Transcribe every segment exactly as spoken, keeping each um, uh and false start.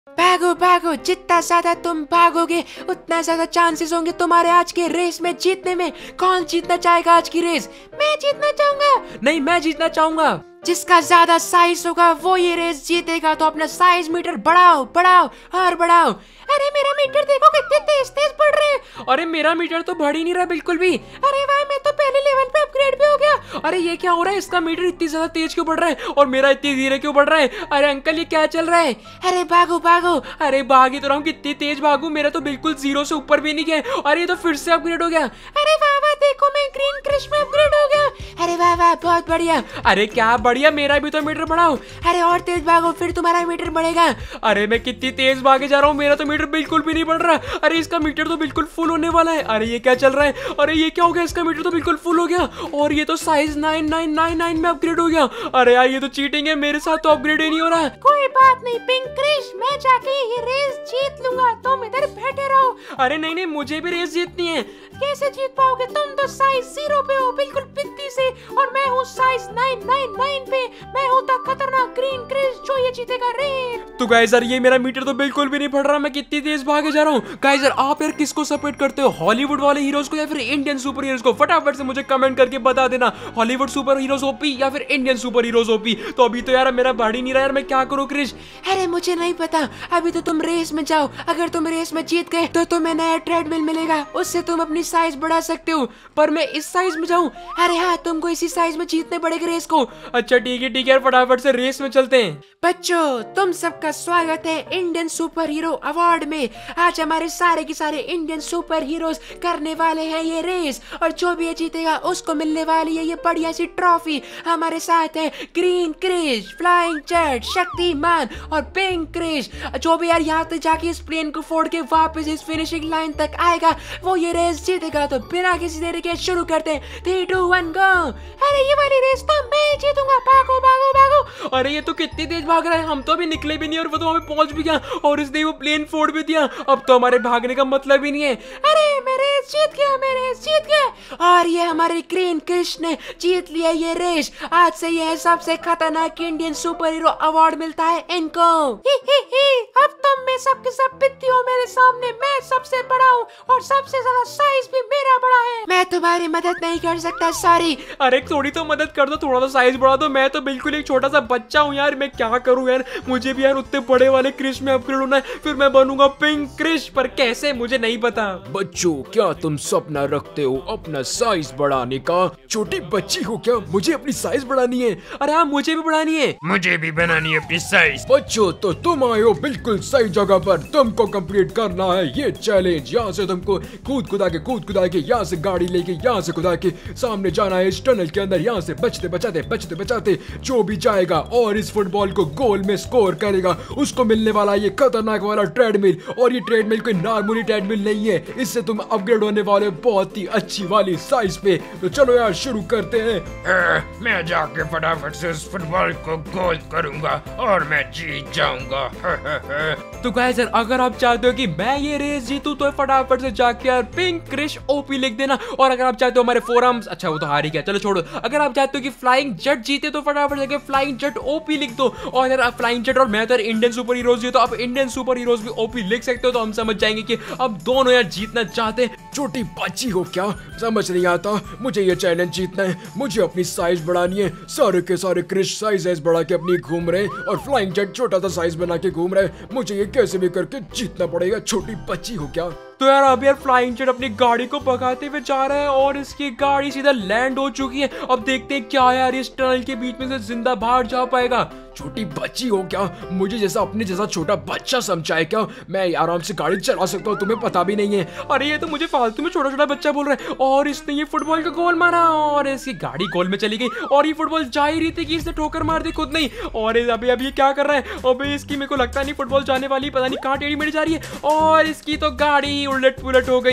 भागो भागो, जितना ज्यादा तुम भागोगे उतना ज्यादा चांसेस होंगे तुम्हारे आज के रेस में जीतने में। कौन जीतना चाहेगा आज की रेस? मैं जीतना चाहूंगा। नहीं, मैं जीतना चाहूंगा। जिसका ज्यादा साइज होगा वो ये रेस जीतेगा। तो अपना साइज मीटर बढ़ाओ बढ़ाओ और बढ़ाओ। अरे मेरा मीटर देखो कितने तेज तेज बढ़ रहे हैं। अरे मेरा मीटर तो बढ़ ही नहीं रहा बिल्कुल भी। अरे वाह, मैं तो पहले लेवल पे अपग्रेड भी हो गया। अरे ये क्या हो रहा है? इसका मीटर इतनी ज्यादा तेज क्यों बढ़ रहा है और मेरा इतनी धीरे क्यों बढ़ रहा है? अरे अंकल ये क्या चल रहा है? अरे भागो भागो। अरे भाग ही तो रहा हूँ, कितनी तेज भागू, मेरा तो बिल्कुल जीरो से ऊपर भी नहीं गया। अरे ये तो फिर से अपग्रेड हो गया। अरे वाह वाह, देखो मैं ग्रीन क्रश में अपग्रेड हो गया। अरे वाह वाह, बहुत बढ़िया। अरे क्या बढ़िया, मेरा भी तो मीटर बढ़ाओ। अरे और तेज भागो, फिर तुम्हारा मीटर बढ़ेगा। अरे मैं कितनी तेज भागे जा रहा हूँ, मेरा तो मीटर बिल्कुल भी नहीं बढ़ रहा। अरे इसका मीटर तो बिल्कुल फुल होने वाला है। अरे ये क्या चल रहा है? अरे ये क्या हो गया? इसका मीटर तो बिल्कुल फुल हो गया और ये तो size nine nine nine nine में अपग्रेड हो गया। अरे यार ये तो चीटिंग है, मेरे साथ तो अपग्रेड ही नहीं हो रहा। कोई बात नहीं पिंक क्रश, मैं जाके ये रेस जीत लूंगा, तुम इधर बैठे रहो। अरे नहीं नहीं, मुझे भी रेस जीतनी है। कैसे जीत पाओगे? तुम तो साइज जीरो पे हो, बिल्कुल पित्ती से, और मैं हूँ साइज नाइन नाइन नाइन पे। मैं हूँ तो खतरनाक ग्रीन क्रश जो ये जीतेगा रेस। तो गाइस यार ये मेरा मीटर तो बिल्कुल भी नहीं बढ़ रहा, मैं कितनी तेज भागे जा रहा हूँ। गाइस यार आप यार किसको सपोर्ट करते हो, हॉलीवुड वाले हीरोज को या फिर इंडियन सुपर हीरोज को? फटाफट से मुझे कमेंट करके बता देना, हॉलीवुड सुपर हीरोज ओपी या फिर इंडियन सुपर हीरोज ओपी। तो अभी तो यार मेरा बढ़ ही नहीं रहा यार, मैं क्या करूँ क्रिश? अरे मुझे नहीं पता, अभी तो तुम रेस में जाओ। अगर तुम रेस में जीत गए तो तुम्हें नया ट्रेडमिल मिलेगा, उससे तुम अपनी साइज बढ़ा सकते हो। पर मैं इस साइज में जाऊं? अरे हाँ, तुमको इसी साइज में जीतने पड़ेगा रेस को। अच्छा ठीक है ठीक है, फटाफट से रेस में चलते हैं। बच्चों तुम सबका स्वागत है इंडियन सुपर हीरो अवार्ड में। आज हमारे सारे के सारे इंडियन सुपर हीरोज करने वाले हैं ये रेस, और जो भी ये जीतेगा उसको मिलने वाली है ये बढ़िया सी ट्रॉफी। हमारे साथ है green crush, flying jet, Shaktimaan और पिंक क्रश। जो भी यार यहाँ तक जाके इस प्लेन को फोड़ के वापस इस फिनिशिंग लाइन तक आएगा वो ये रेस जीतेगा। तो बिना किसी देरी के शुरू करते हैं। Three two one go. अरे ये वाली रेस तो मैं जीतूंगा, भागो भागो भागो। अरे ये तो कितनी तेज भाग रहा है, हम तो अभी निकले भी नहीं और वो तो हमें पहुंच भी गया, और इसने वो प्लेन फोड़ भी दिया। अब तो हमारे भागने का मतलब ही नहीं है। अरे मैं रेस जीत गया, मैं रेस जीत गया। और ये हमारे ग्रीन क्रश ने जीत लिया ये रेस। आज से ये सबसे खतरनाक इंडियन सुपर हीरो अवार्ड मिलता है इनको। ही ही ही, अब तुम में सबके सब पित्ती हो मेरे सामने। मैं सबसे बड़ा हूँ और सबसे ज्यादा साइज भी मेरा बड़ा है। मैं तुम्हारी मदद नहीं कर सकता, सॉरी। अरे थोड़ी तो मदद कर दो, थोड़ा सा साइज बढ़ा दो। मैं तो बिल्कुल एक छोटा सा बच्चा हूँ यार, मैं क्या करूँ यार? मुझे भी यार उतने बड़े वाले क्रश में अपग्रेड होना है, फिर मैं बनूंगा पिंक क्रश। पर कैसे मुझे नहीं पता। बच्चों क्या तुम सपना रखते हो अपना साइज बढ़ाने का? छोटी बच्ची हो क्या? मुझे अपनी साइज बढ़ानी है। अरे हाँ मुझे भी बढ़ानी है। मुझे भी बनानी है अपनी साइज। बच्चों तो तुम आए हो बिल्कुल सही जगह पर। तुमको कंप्लीट करना है ये चैलेंज। यहाँ से तुमको कूद कुदा के कूद कुदा के यहाँ से गाड़ी लेके यहाँ से कुदा के सामने जाना है इस टनल के अंदर। यहाँ से बचते बचाते बचते बचाते जो भी जाएगा और इस फुटबॉल को गोल में स्कोर करेगा उसको मिलने वाला ये खतरनाक वाला ट्रेडमिल। और ये ट्रेडमिल कोई नॉर्मली ट्रेडमिल नहीं है, इससे तुम अपग्रेड होने वाले बहुत ही अच्छी वाली साइज पे। तो चलो यार शुरू करते हैं। आ, मैं जाके फटाफट से उस फुटबॉल को गोल करूंगा और मैं जीत जाऊंगा। तो गाइस यार अगर आप चाहते हो कि मैं ये रेस जीतूं तो फटाफट से जाके यार पिंक क्रश ओपी लिख देना। और अगर आप चाहते हो हमारे फोरम्स, अच्छा वो तो हार ही गया, चलो छोड़ो। अगर आप चाहते हो कि फ्लाइंग जेट जीते तो फटाफट जाके फ्लाइंग जेट ओपी लिख दो। और यार फ्लाइंग जेट और मैं तो इंडियन सुपर हीरोज जीतो, आप इंडियन सुपर हीरोज भी ओपी लिख सकते हो। तो हम समझ जाएंगे कि अब दोनों यार जीतना चाहते हैं। छोटी बच्ची हो क्या? समझ नहीं आता, मुझे ये चैलेंज जीतना है, मुझे अपनी साइज बढ़ानी है। सारे के सारे क्रश साइज बढ़ा के अपनी घूम रहे और फ्लाइंग जेट छोटा सा साइज बना के घूम रहे। मुझे ये कैसे भी करके जीतना पड़ेगा। छोटी बच्ची हो क्या? तो यार अब यार फ्लाइंग जेट अपनी गाड़ी को भगाते हुए जा रहा है और इसकी गाड़ी सीधा लैंड हो चुकी है। अब देखते हैं क्या यार इस टनल के बीच में से जिंदा बाहर जा पाएगा। छोटी बच्ची हो क्या? मुझे जैसा अपने जैसा छोटा बच्चा समझा है क्या? मैं आराम से गाड़ी चला सकता हूँ, तुम्हें पता भी नहीं है। अरे ये तो मुझे फालतू में छोटा छोटा बच्चा बोल रहा है। और इसने ये फुटबॉल का गोल मारा और इसकी गाड़ी गोल में चली गई और ये फुटबॉल जा ही रही थी कि इसने ठोकर मार दी खुद नहीं। और अभी अभी ये क्या कर रहा है? अबे इसकी मेरे को लगता नहीं फुटबॉल जाने वाली, पता नहीं कहाँ टेढ़ी मेढ़ी जा रही है। और इसकी तो गाड़ी उलट पुलट हो गई।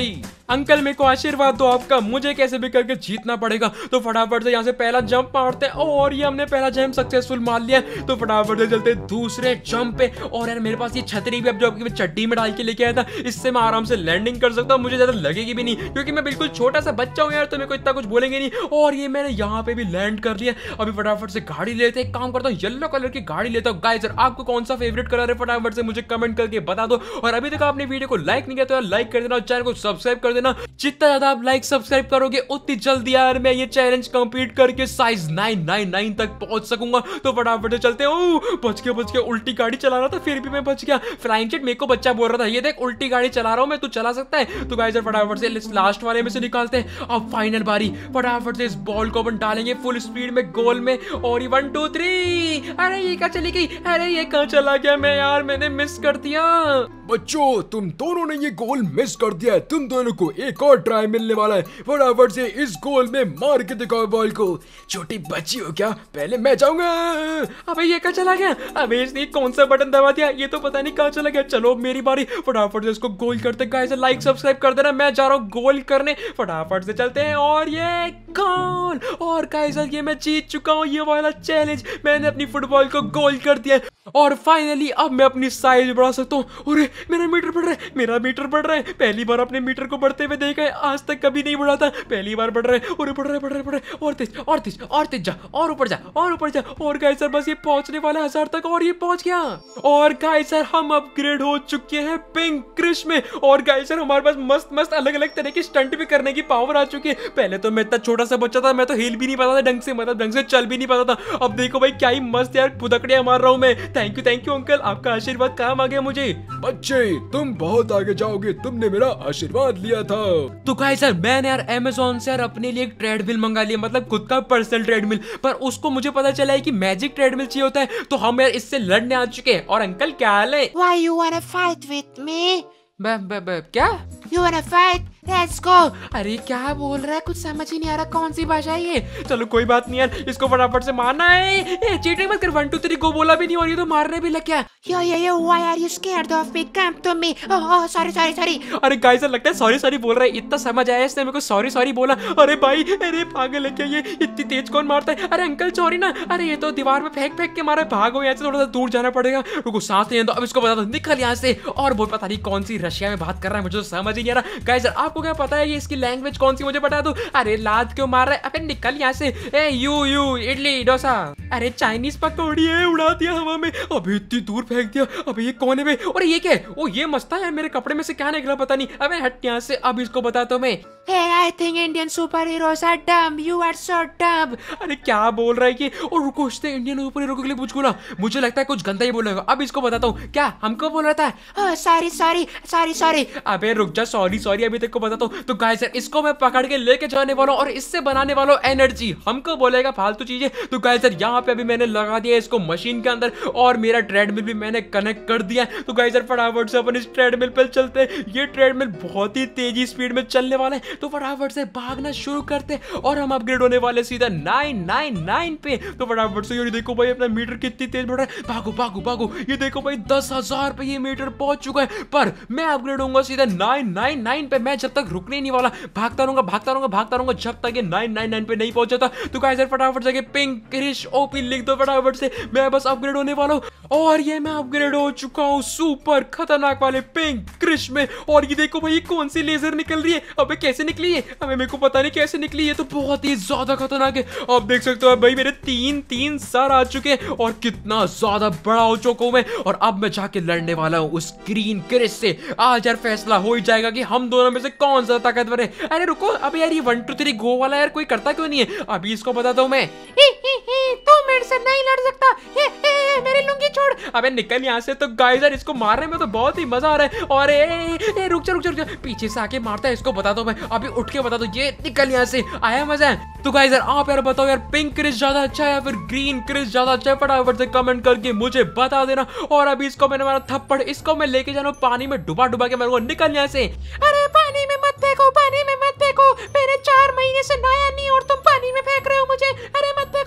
अंकल मेरे को आशीर्वाद दो आपका, मुझे कैसे भी करके जीतना पड़ेगा। तो फटाफट से यहाँ से पहला जंप मारते हैं और ये हमने पहला जंप सक्सेसफुल मार लिया। तो फटाफट से चलते दूसरे जंप पे। और यार मेरे पास ये छतरी भी अब जो आपकी चड्डी में डाल के लेके आया था, इससे मैं आराम से लैंडिंग कर सकता हूँ, मुझे ज्यादा लगेगी भी नहीं क्योंकि मैं बिल्कुल छोटा सा बच्चा हूँ यार, तो मेरे को इतना कुछ बोलेंगे नहीं। और ये मैंने यहाँ पे भी लैंड कर लिया। अभी फटाफट से गाड़ी लेते हैं, काम करता हूँ येलो कलर की गाड़ी लेता हूँ। गाइस आपको कौन सा फेवरेट कलर है फटाफट से मुझे कमेंट करके बता दो। और अभी तक आपने वीडियो को लाइक नहीं किया तो यार लाइक कर देना और चैनल को सब्सक्राइब कर देना। जितना ज्यादा आप लाइक सब्सक्राइब करोगे उतनी जल्दी यार मैं ये चैलेंज कंप्लीट करके साइज नाइन नाइन नाइन तक पहुंच सकूंगा। तो फटाफट से चलते हैं। बच गया बच गया, उल्टी गाड़ी चला रहा था फिर भी मैं बच गया। फ्लाइंग जेट मेरे को बच्चा बोल रहा था, ये देख उल्टी गाड़ी चला रहा हूं मैं, तू चला सकता है। तो गाइस फटाफट से लास्ट वाले में से निकालते हैं। अब फाइनल बारी, फटाफट से इस बॉल को अपन डालेंगे फुल स्पीड में गोल में। और ये वन टू थ्री, अरे ये क्या चली गई, अरे ये कहाँ चला गया मैं यार, मैंने मिस कर दिया। बच्चों तुम दोनों ने ये गोल मिस कर दिया है, तुम दोनों को एक और ट्राई मिलने वाला है। फटाफट से इस गोल में मार के दिखाओ बॉल को। छोटी बच्ची हो क्या, पहले मैं जाऊंगा। अबे ये कहाँ चला गया, अबे इसने कौन सा बटन दबा दिया, ये तो पता नहीं कहाँ चला गया। चलो मेरी बारी, फटाफट से इसको गोल करते। गाइस लाइक सब्सक्राइब कर देना, मैं जा रहा हूँ गोल करने। फटाफट से चलते हैं और ये गोल। और गाइस ये मैं जीत चुका हूँ ये वाला चैलेंज, मैंने अपनी फुटबॉल को गोल कर दिया। और फाइनली अब मैं अपनी साइज बढ़ा सकता हूँ। अरे मेरा मीटर बढ़ रहा है, मेरा मीटर बढ़ रहा है। पहली बार अपने मीटर को बढ़ते हुए देखा है, आज तक कभी नहीं बढ़ा था, पहली बार बढ़ रहा है। और बढ़ रहा है बढ़ रहा है बढ़ रहा है, और तेज और तेज और तेज जा, और ऊपर जा और ऊपर जा। और गाइस सर बस ये पहुंचने वाला हजार तक, और ये पहुंच गया। और गाइस सर हम अपग्रेड हो चुके हैं पिंक क्रिश में। और गाइस सर हमारे पास मस्त मस्त अलग अलग तरह की स्टंट भी करने की पावर आ चुकी है। पहले तो मैं इतना छोटा सा बच्चा था, मैं तो हिल भी नहीं पाता था ढंग से, मतलब ढंग से चल भी नहीं पाता था। अब देखो भाई क्या ही मस्त यार पुदकड़ियां मार रहा हूं मैं। Thank you thank you uncle, आपका आशीर्वाद काम आ गया मुझे। बच्चे तुम बहुत आगे जाओगे, तुमने मेरा आशीर्वाद लिया था। तो गाइस सर मैंने यार अमेज़न से यार अपने लिए एक ट्रेडमिल मंगा लिया, मतलब खुद का पर्सनल ट्रेडमिल। पर उसको मुझे पता चला है कि मैजिक ट्रेडमिल चाहिए होता है, तो हम यार इससे लड़ने आ चुके हैं। और अंकल क्या हाल है? Why you wanna fight with me? ब, ब, ब, क्या You wanna fight? Let's go. अरे क्या बोल रहा है, कुछ समझ ही नहीं आ रहा, कौन सी भाषा है ये। चलो कोई बात नहीं यार, इसको फटाफट से मारना है। ए, चीटिंग मत कर, वन टू थ्री गो बोला भी नहीं और ये तो मारने भी लग गया। Yo yo yo, why are you scared of me? Come to me. Oh oh, sorry sorry sorry. अरे गाइस लगता है सॉरी सॉरी बोल रहा है, इतना समझ आया इसने मेरे को सॉरी सॉरी बोला। अरे भाई अरे पागल है क्या ये, इतनी तेज कौन मारता है। अरे अंकल सॉरी ना, अरे ये तो दीवार में फेंक फेंक के मारा है, भागो यहाँ से, थोड़ा सा दूर जाना पड़ेगा। रुको सांस लेने दो, अब इसको बता दो निकल यहाँ से। और वो पता नहीं कौन सी रशिया में बात कर रहा है, मुझे तो समझ ही नहीं आ रहा। गाइस आपको क्या पता है ये इसकी लैंग्वेज कौन सी, मुझे बता दो। अरे लात क्यों मार रहा है, अबे निकल यहाँ से। ए यू यू इडली डोसा, अरे चाइनीज पकौड़ी है, उड़ा दिया हवा में, अभी इतनी दूर फेंक दिया। अबे ये कौन है बे, और ये क्या है, ओ ये मस्ता है, मेरे कपड़े में से क्या निकला पता नहीं। अबे हट यहाँ से, अब इसको बताता हूँ मैं। Hey, I think Indian superheroes are dumb. You are so dumb. अरे क्या बोल रहा है कि, और रुको उसने इंडियन सुपर हीरो के लिए कुछ बोला, मुझे लगता है कुछ गंदा ही बोलेगा। अब इसको बताता हूँ, क्या हमको बोल रहा था। Oh, sorry sorry sorry sorry. अबे रुक जा, सॉरी सॉरी अभी तक को बताता हूँ। तो गाइस इसको मैं पकड़ के लेके जाने वाला हूँ और इससे बनाने वाला हूँ एनर्जी, हमको बोलेगा फालतू चीजें। तो गाइस यहाँ पे अभी मैंने लगा दिया इसको मशीन के अंदर, और मेरा ट्रेडमिल भी मैंने कनेक्ट कर दिया। तो गाइस फटाफट से अपन इस ट्रेडमिल पे चलते हैं। ये ट्रेडमिल बहुत ही तेजी स्पीड में चलने वाला है, तो फटाफट से भागना शुरू करते हैं और हम अपग्रेड होने वाले सीधा नाइन नाइन नाइन पे। तो फटाफट से ये देखो भाई अपना मीटर कितनी तेज बढ़ रहा है, भागो भागो भागो। ये देखो भाई दस हजार पे ये मीटर पहुंच चुका है, पर मैं अपग्रेड होऊंगा सीधा नाइन नाइन नाइन पे। मैं जब तक रुकने नहीं वाला, भागता रहूंगा भागता रहूंगा भागता रहूंगा जब तक ये नाइन नाइन नाइन पे नहीं पहुंच जाता। तो गाइस फटाफट से पिंक क्रिश ओपी लिख दो फटाफट से, मैं बस अपग्रेड होने वाला हूं। और ये मैं अपग्रेड हो चुका हूं सुपर खतरनाक वाले पिंक क्रिश में। और ये देखो भाई कौन सी लेजर निकल रही है, अबे कैसे निकली है, अबे मेरे को पता नहीं कैसे निकली है, तो बहुत ही ज्यादा खतरनाक है। आप देख सकते हो भाई मेरे तीन तीन सर आ चुके हैं और कितना ज्यादा बड़ा हो चुका हूं मैं। और अब मैं जाके लड़ने वाला हूं उस ग्रीन क्रिश से। आज यार फैसला हो ही जाएगा कि हम दोनों में से कौन सा ताकतवर है। अरे रुको, अबे यार ये वन टू थ्री गो वाला यार कोई करता क्यों नहीं है, अभी इसको बताता हूं मैं। ही ही ही, तू मेरे से नहीं लड़ सकता। हे हे, मेरी लुंगी छोड़। अबे निकल यहाँ से। तो गाइस यार इसको मारने में तो बहुत ही मजा आ रहा है। और ए, ए, ए, रुक जा रुक जा रुक जा, पीछे से आके मारता है, इसको बता दो मैं, अभी उठ के बता दो। ये निकल यहाँ से, आया मजा है। तो गाइस यार आप यार बताओ यार पिंक क्रिश ज्यादा अच्छा है या फिर ग्रीन क्रिश ज्यादा अच्छा है, फटाफट से कमेंट करके मुझे बता देना। और अभी इसको मैंने मारा थप्पड़, इसको मैं लेके जाना पानी में डुबा डुबा के मारूंगा। निकल यहाँ से। अरे पानी में मत फेंको, पानी में मत फेंको, मैंने चार महीने से नहाया नहीं और तुम पानी में फेंक रहे हो मुझे। अरे मत फेंको पानी में।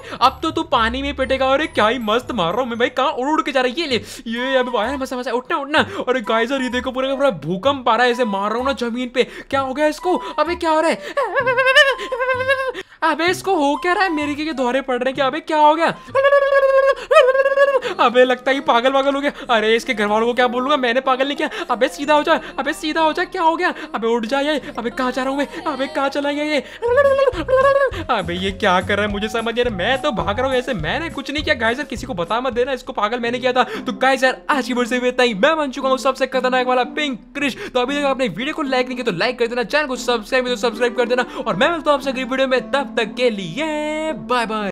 अब तो तू पानी में पिटेगा। अरे क्या ही मस्त मार रहा हूँ मैं भाई, कहाँ उड़ उड़ के जा रहा है ये ले ये अभी आया मसा मसा उठना उठना। अरे गाइस ये देखो पूरा का पूरा भूकंप आ रहा है, ऐसे मार रहा हूँ ना जमीन पे। क्या हो गया इसको? अबे क्या हो रहा है? अबे इसको हो क्या रहा है? मेरे के दौरे पड़ रहे हैं क्या? अबे क्या हो गया? अबे लगता है पागल पागल हो गया। अरे इसके घर वालों को क्या बोलूंगा, मैंने पागल नहीं किया। अबे सीधा हो जा, अबे सीधा हो जा। क्या हो गया? अबे उठ जा ये। अबे कहाँ जा रहा हूँ मैं? अबे कहाँ चला गया ये? अबे ये क्या कर रहा है मुझे समझ नहीं आ रहा। मैं तो भाग रहा हूँ ऐसे, मैंने कुछ नहीं किया गाइस। किसी को बता मत देना इसको पागल मैंने किया था। तो गाइस यार आज की वीडियो से इतना ही। मैं बन चुका हूँ सबसे खतरनाक वाला पिंक क्रिश। तो अभी तक आपने वीडियो को लाइक नहीं किया तो लाइक कर देना, चैनल को सब्सक्राइब तो सब्सक्राइब कर देना। और मैं मिलता हूँ आपसे अगली वीडियो में, तब तक के लिए बाय बाय।